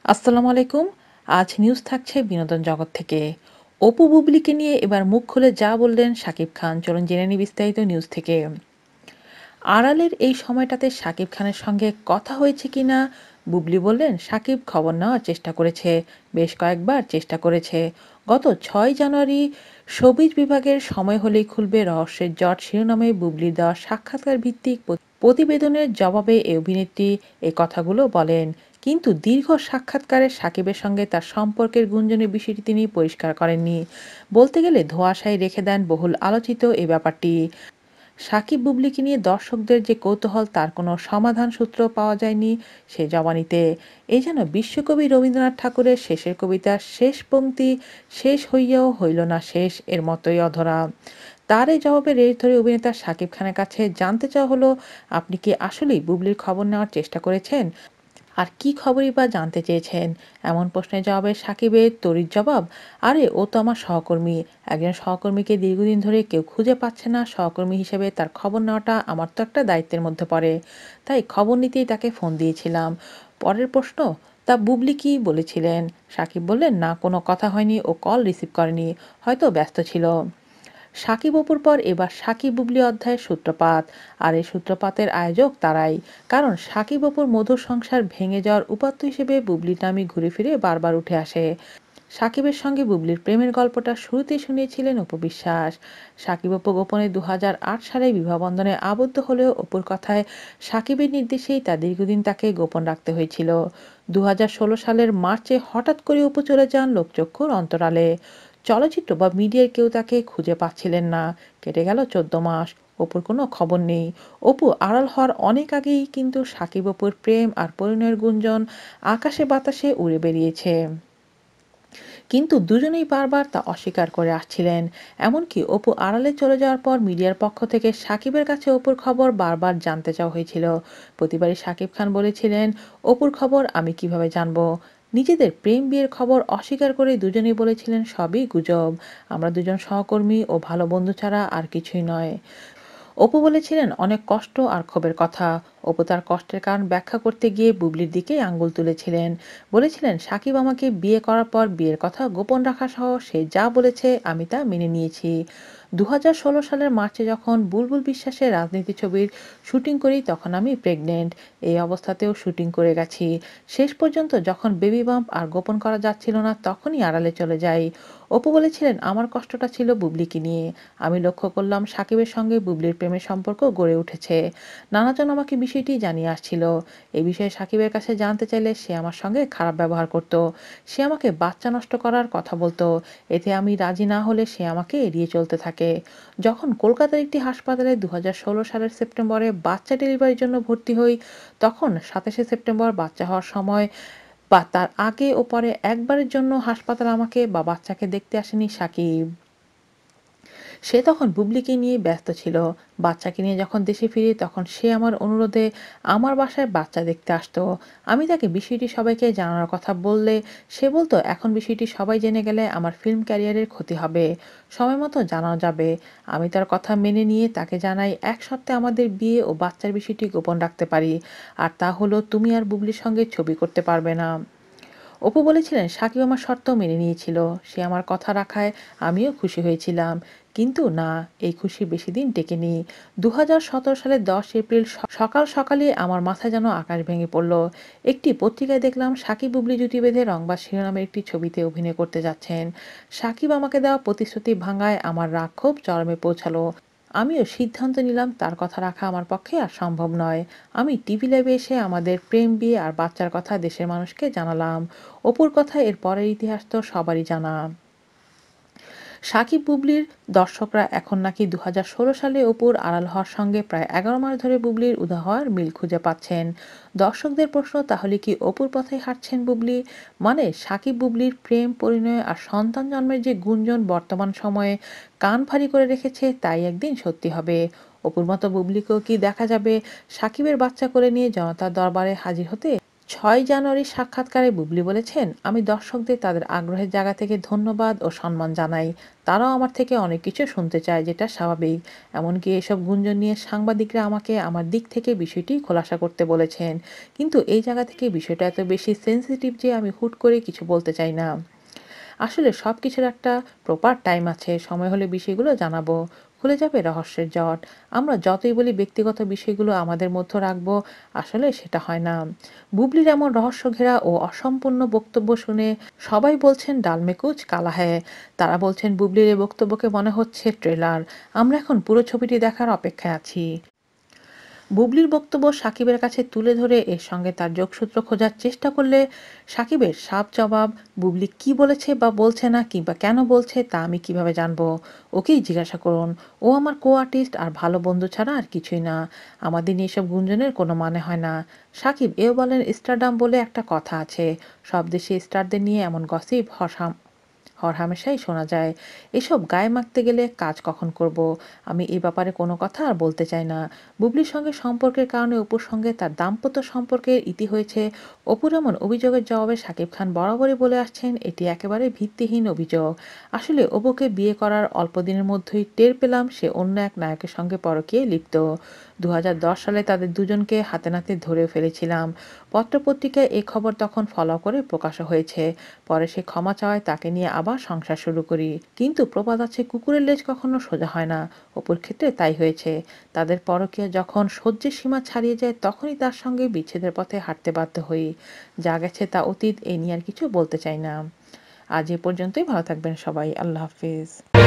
আসসালামু আলাইকুম। আজ নিউজ থাকছে বিনোদন জগৎ থেকে। অপু বুবলিকে নিয়ে এবার মুখ খুলে যা বললেন শাকিব খান, চলুন জেনে নিই বিস্তারিত নিউজ থেকে। আড়ালের এই সময়টাতে শাকিব খানের সঙ্গে কথা হয়েছে কিনা বুবলি বললেন, শাকিব খবর নেওয়ার চেষ্টা করেছে, বেশ কয়েকবার চেষ্টা করেছে। গত 6 জানুয়ারি শোবিজ বিভাগের সময় হলেই খুলবে রহস্যের জট শিরোনামে বুবলির দেওয়া সাক্ষাৎকার ভিত্তিক প্রতিবেদনের জবাবে এই অভিনেত্রী এই কথাগুলো বলেন। কিন্তু দীর্ঘ সাক্ষাৎকারে শাকিবের সঙ্গে তার সম্পর্কের গুঞ্জনের বিষয়টি তিনি পরিষ্কার করেননি। বলতে গেলে ধোঁয়াশায় রেখে দেন বহুল আলোচিত এই ব্যাপারটি। সাকিব বুবলিকে নিয়ে দর্শকদের যে কৌতূহল, তার কোনো সমাধান সূত্র পাওয়া যায়নি সে জবানিতে। এই যেন বিশ্বকবি রবীন্দ্রনাথ ঠাকুরের শেষের কবিতার শেষ পংক্তি, শেষ হইয়াও হইল না শেষ, এর মতোই অধরা। তার এই জবাবে রেশ ধরে অভিনেতা শাকিব খানের কাছে জানতে চাওয়া হলো, আপনি কি আসলেই বুবলির খবর নেওয়ার চেষ্টা করেছেন? আর কি খবরই বা জানতে চেয়েছেন? এমন প্রশ্নের জবাবে সাকিবের তড়িৎ জবাব, আরে ও তো আমার সহকর্মী। একজন সহকর্মীকে দীর্ঘদিন ধরে কেউ খুঁজে পাচ্ছে না, সহকর্মী হিসেবে তার খবর নেওয়াটা আমার তো একটা দায়িত্বের মধ্যে পড়ে। তাই খবর নিতেই তাকে ফোন দিয়েছিলাম। পরের প্রশ্ন, তা বুবলি কি বলেছিলেন? সাকিব বললেন, না, কোনো কথা হয়নি, ও কল রিসিভ করেনি, হয়তো ব্যস্ত ছিল। সাকিব অপুর পর এবার সাকিব বুবলি অধ্যায়ের সূত্রপাত। আর এই সূত্রপাতের আয়োজক তারাই। কারণ সাকিব অপুর মধুর সংসার ভেঙে যাওয়ার উপাত্ত হিসেবে বুবলির নামই ঘুরে ফিরে বারবার উঠে আসে। সাকিবের সঙ্গে বুবলির প্রেমের গল্পটা শুরুতেই শুনিয়েছিলেন অপু বিশ্বাস। সাকিব অপু গোপনে 2008 সালে বিবাহবন্ধনে আবদ্ধ হলেও অপুর কথায় সাকিবের নির্দেশেই তা দীর্ঘদিন তাকে গোপন রাখতে হয়েছিল। 2016 সালের মার্চে হঠাৎ করে অপু চলে যান লোকচক্ষুর অন্তরালে। চলচ্চিত্র বা মিডিয়ার কেউ তাকে খুঁজে পাচ্ছিলেন না। কেটে গেল 14 মাস, অপুর কোনো খবর নেই। অপু আড়াল হওয়ার অনেক আগেই কিন্তু সাকিব অপুর প্রেম আর পরিণয়ের গুঞ্জন আকাশে বাতাসে উড়ে বেরিয়েছে। কিন্তু দুজনেই বারবার তা অস্বীকার করে আসছিলেন। এমনকি অপু আড়ালে চলে যাওয়ার পর মিডিয়ার পক্ষ থেকে সাকিবের কাছে অপুর খবর বারবার জানতে চাওয়া হয়েছিল। প্রতিবারই সাকিব খান বলেছিলেন, অপুর খবর আমি কিভাবে জানবো? নিজেদের প্রেম বিয়ের খবর অস্বীকার করে দুজনেই বলেছিলেন, সবই গুজব, আমরা দুজন সহকর্মী ও ভালো বন্ধু ছাড়া আর কিছুই নয়। অপু বলেছিলেন অনেক কষ্ট আর ক্ষোভের কথা। অপু তার কষ্টের কারণ ব্যাখ্যা করতে গিয়ে বুবলির দিকেই আঙ্গুল তুলেছিলেন। বলেছিলেন, সাকিব আমাকে বিয়ে করার পর বিয়ের কথা গোপন রাখা সহ সে যা বলেছে আমি তা মেনে নিয়েছি। 2016 সালের মার্চে যখন বুলবুল বিশ্বাসের রাজনীতি ছবির শুটিং করি তখন আমি প্রেগনেন্ট। এই অবস্থাতেও শুটিং করে গেছি। শেষ পর্যন্ত যখন বেবি বাম্প আর গোপন করা যাচ্ছিল না তখনই আড়ালে চলে যাই। অপু বলেছিলেন, আমার কষ্টটা ছিল বুবলিকে নিয়ে। আমি লক্ষ্য করলাম সাকিবের সঙ্গে বুবলির প্রেমের সম্পর্ক গড়ে উঠেছে। নানাজন আমাকে বিষয়টি জানিয়ে আসছিল। এই বিষয়ে সাকিবের কাছে জানতে চাইলে সে আমার সঙ্গে খারাপ ব্যবহার করত। সে আমাকে বাচ্চা নষ্ট করার কথা বলতো। এতে আমি রাজি না হলে সে আমাকে এড়িয়ে চলতে থাকে। যখন কলকাতার একটি হাসপাতালে 2016 সালের সেপ্টেম্বরে বাচ্চা ডেলিভারির জন্য ভর্তি হই, তখন 27 সেপ্টেম্বর বাচ্চা হওয়ার সময় বা তার আগে ও পরে একবারের জন্য হাসপাতালে আমাকে বা বাচ্চাকে দেখতে আসেনি সাকিব। সে তখন বুবলিকে নিয়ে ব্যস্ত ছিল। বাচ্চাকে নিয়ে যখন দেশে ফিরি তখন সে আমার অনুরোধে আমার বাসায় বাচ্চা দেখতে আসতো। আমি তাকে বিষয়টি সবাইকে জানানোর কথা বললে সে বলতো, এখন বিষয়টি সবাই জেনে গেলে আমার ফিল্ম ক্যারিয়ারের ক্ষতি হবে, সময় মতো জানানো যাবে। আমি তার কথা মেনে নিয়ে তাকে জানাই, এক সপ্তাহে আমাদের বিয়ে ও বাচ্চার বিষয়টি গোপন রাখতে পারি। আর তা হলো, তুমি আর বুবলির সঙ্গে ছবি করতে পারবে না। অপু বলেছিলেন, সাকিব আমার শর্ত মেনে নিয়েছিল, সে আমার কথা রাখায় আমিও খুশি হয়েছিলাম। কিন্তু না, এই খুশি বেশি দিন টেকেনি। 2017 সালের 10 এপ্রিল সকাল সকালে আমার মাথায় যেন আকাশ ভেঙে পড়ল। একটি পত্রিকায় দেখলাম সাকিব বুবলি জুটি বেঁধে রংবাজ শিরোনামের একটি ছবিতে অভিনয় করতে যাচ্ছেন। সাকিব আমাকে দেওয়া প্রতিশ্রুতি ভাঙায় আমার রাগ খুব চরমে পৌঁছালো। আমিও সিদ্ধান্ত নিলাম তার কথা রাখা আমার পক্ষে আর সম্ভব নয়। আমি টিভি লাইভে এসে আমাদের প্রেম বিয়ে আর বাচ্চার কথা দেশের মানুষকে জানালাম। অপুর কথা এর পরের ইতিহাস তো সবারই জানা। সাকিব বুবলির দর্শকরা এখন নাকি 2016 সালে অপুর আড়াল হওয়ার সঙ্গে প্রায় 11 মাস ধরে বুবলির উধাও হওয়ার মিল খুঁজে পাচ্ছেন। দর্শকদের প্রশ্ন, তাহলে কি অপুর পথেই হাঁটছেন বুবলি? মানে সাকিব বুবলির প্রেম, পরিণয় আর সন্তান জন্মের যে গুঞ্জন বর্তমান সময়ে কান ভারী করে রেখেছে, তাই একদিন সত্যি হবে। অপুর মতো বুবলিকেও কি দেখা যাবে সাকিবের বাচ্চা করে নিয়ে জনতার দরবারে হাজির হতে? জানুয়ারি সাক্ষাৎকারে বুবলি বলেছেন, আমি দর্শকদের তাদের আগ্রহের জায়গা থেকে ধন্যবাদ ও সম্মান জানাই। তারাও আমার থেকে অনেক কিছু শুনতে চায়, যেটা স্বাভাবিক। এমনকি এসব গুঞ্জন নিয়ে সাংবাদিকরা আমাকে আমার দিক থেকে বিষয়টি খোলাসা করতে বলেছেন। কিন্তু এই জায়গা থেকে বিষয়টা এত বেশি সেন্সিটিভ যে আমি হুট করে কিছু বলতে চাই না। আসলে সবকিছুর একটা প্রপার টাইম আছে। সময় হলে বিষয়গুলো জানাবো। খুলে যাবে রহস্যের জট। আমরা যতই বলি ব্যক্তিগত বিষয়গুলো আমাদের মধ্যে রাখবো, আসলে সেটা হয় না। বুবলির এমন রহস্য ঘেরা ও অসম্পূর্ণ বক্তব্য শুনে সবাই বলছেন ডাল মে কুচ কালা হ্যায়। তারা বলছেন বুবলির এই বক্তব্যকে মনে হচ্ছে ট্রেলার। আমরা এখন পুরো ছবিটি দেখার অপেক্ষায় আছি। বুবলির বক্তব্য সাকিবের কাছে তুলে ধরে এর সঙ্গে তার যোগসূত্র খোঁজার চেষ্টা করলে সাকিবের সাফ জবাব, বুবলি কি বলেছে বা বলছে না কিংবা কেন বলছে তা আমি কিভাবে জানবো? ওকেই জিজ্ঞাসা করুন। ও আমার কো আর্টিস্ট আর ভালো বন্ধু ছাড়া আর কিছুই না। আমাদের নিয়ে এসব গুঞ্জনের কোনো মানে হয় না। সাকিব এও বলেন, স্টারডাম বলে একটা কথা আছে। সব দেশে স্টারদের নিয়ে এমন গসিপ হরহামেশাই শোনা যায়। এসব গায়ে মাখতে গেলে কাজ কখন করব? আমি এই ব্যাপারে কোনো কথা আর বলতে চাই না। বুবলির সঙ্গে সম্পর্কের কারণে অপুর সঙ্গে তার দাম্পত্য সম্পর্কের ইতি হয়েছে। অপুর এমন অভিযোগের জবাবে শাকিব খান বরাবরই বলে আসছেন, এটি একেবারে ভিত্তিহীন অভিযোগ। আসলে অপুকে বিয়ে করার অল্প দিনের মধ্যেই টের পেলাম সে অন্য এক নায়কের সঙ্গে পরকীয়ায় লিপ্ত। 2010 সালে তাদের দুজনকে হাতে নাতে ধরেও ফেলেছিলাম। পত্রপত্রিকায় এই খবর তখন ফলো করে প্রকাশ হয়েছে। পরে সে ক্ষমা চাওয়ায় তাকে নিয়ে আবার সংসার শুরু করি। কিন্তু প্রবাদ আছে, কুকুরের লেজ কখনো সোজা হয় না। অপুর ক্ষেত্রে তাই হয়েছে। তাদের পরকীয়া যখন সহ্যের সীমা ছাড়িয়ে যায়, তখনই তার সঙ্গে বিচ্ছেদের পথে হাঁটতে বাধ্য হই। যা গেছে তা অতীত, এই নিয়ে আর কিছু বলতে চাই না। আজ এ পর্যন্তই। ভালো থাকবেন সবাই। আল্লাহ হাফিজ।